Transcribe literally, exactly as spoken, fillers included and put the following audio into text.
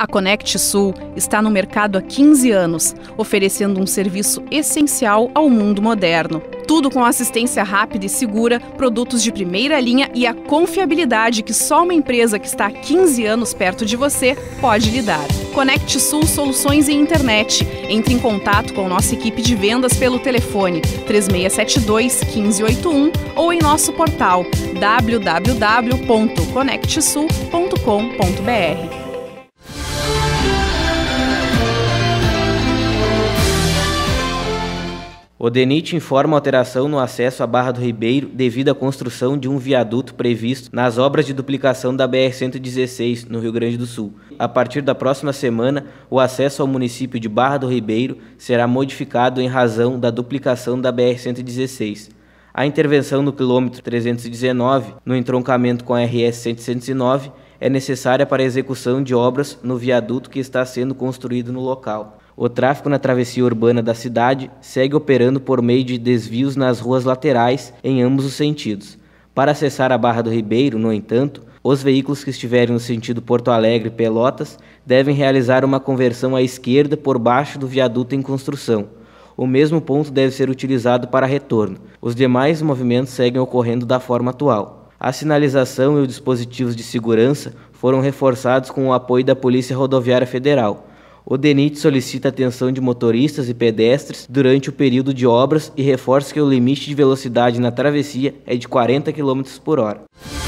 A Conect Sul está no mercado há quinze anos, oferecendo um serviço essencial ao mundo moderno. Tudo com assistência rápida e segura, produtos de primeira linha e a confiabilidade que só uma empresa que está há quinze anos perto de você pode lhe dar. Conect Sul Soluções em Internet. Entre em contato com nossa equipe de vendas pelo telefone três seis sete dois, um cinco oito um ou em nosso portal w w w ponto conect sul ponto com ponto b r. O DENIT informa alteração no acesso à Barra do Ribeiro devido à construção de um viaduto previsto nas obras de duplicação da B R cento e dezesseis, no Rio Grande do Sul. A partir da próxima semana, o acesso ao município de Barra do Ribeiro será modificado em razão da duplicação da B R cento e dezesseis. A intervenção no quilômetro trezentos e dezenove, no entroncamento com a R S setecentos e nove, é necessária para a execução de obras no viaduto que está sendo construído no local. O tráfego na travessia urbana da cidade segue operando por meio de desvios nas ruas laterais em ambos os sentidos. Para acessar a Barra do Ribeiro, no entanto, os veículos que estiverem no sentido Porto Alegre-Pelotas devem realizar uma conversão à esquerda por baixo do viaduto em construção. O mesmo ponto deve ser utilizado para retorno. Os demais movimentos seguem ocorrendo da forma atual. A sinalização e os dispositivos de segurança foram reforçados com o apoio da Polícia Rodoviária Federal. O DENIT solicita a atenção de motoristas e pedestres durante o período de obras e reforça que o limite de velocidade na travessia é de quarenta quilômetros por hora.